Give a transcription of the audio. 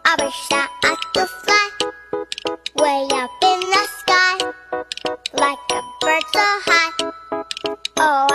I wish that I could fly way up in the sky like a bird so high. Oh,